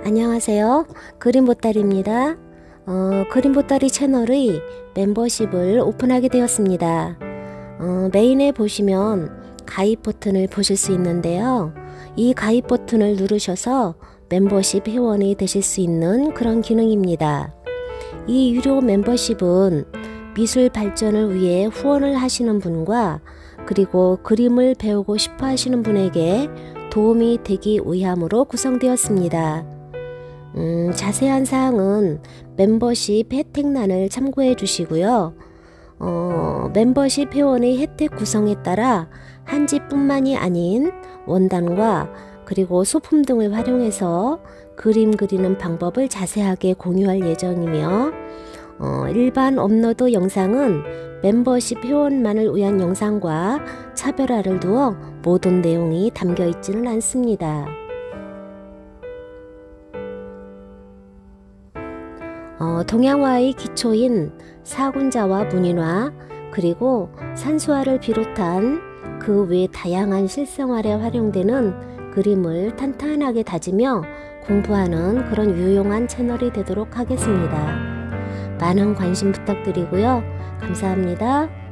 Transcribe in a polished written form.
안녕하세요. 그림보따리입니다. 그림보따리 채널의 멤버십을 오픈하게 되었습니다. 메인에 보시면 가입 버튼을 보실 수 있는데요. 이 가입 버튼을 누르셔서 멤버십 회원이 되실 수 있는 그런 기능입니다. 이 유료 멤버십은 미술 발전을 위해 후원을 하시는 분과 그리고 그림을 배우고 싶어 하시는 분에게 도움이 되기 위함으로 구성되었습니다. 자세한 사항은 멤버십 혜택란을 참고해 주시고요. 멤버십 회원의 혜택 구성에 따라 한지뿐만이 아닌 원단과 그리고 소품 등을 활용해서 그림 그리는 방법을 자세하게 공유할 예정이며 일반 업로드 영상은 멤버십 회원만을 위한 영상과 차별화를 두어 모든 내용이 담겨 있지는 않습니다. 동양화의 기초인 사군자와 문인화 그리고 산수화를 비롯한 그 외 다양한 실생활에 활용되는 그림을 탄탄하게 다지며 공부하는 그런 유용한 채널이 되도록 하겠습니다. 많은 관심 부탁드리고요. 감사합니다.